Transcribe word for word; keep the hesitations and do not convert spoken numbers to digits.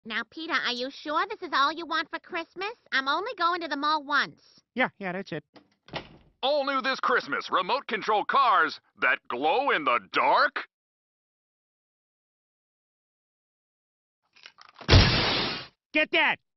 Now, Peter, are you sure this is all you want for Christmas? I'm only going to the mall once. Yeah, yeah, that's it. All new this Christmas, remote control cars that glow in the dark? Get that!